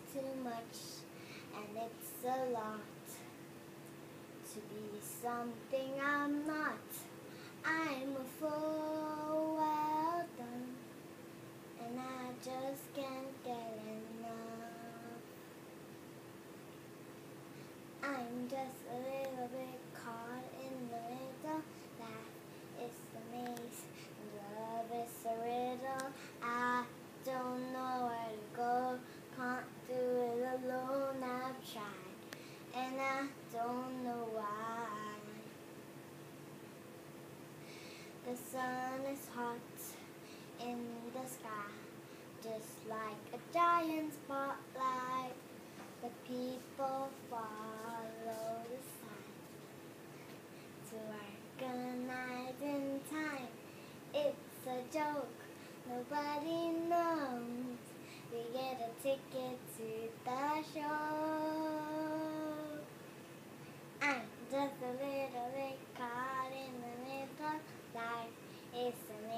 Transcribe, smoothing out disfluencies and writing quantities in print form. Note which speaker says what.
Speaker 1: too much, and it's a lot to be something I'm not. I'm a fool, well done, and I just can't get enough. I'm just a little bit caught in the middle. Life is a maze, and love is a riddle. I don't know where to go, can't do it alone. I've tried, and I don't know why. The sun is hot in the sky, just like a giant spotlight. The people follow the sign to organize in time. It's a joke, nobody knows. We get a ticket to the show. I'm just a little bit caught in the middle. Life is a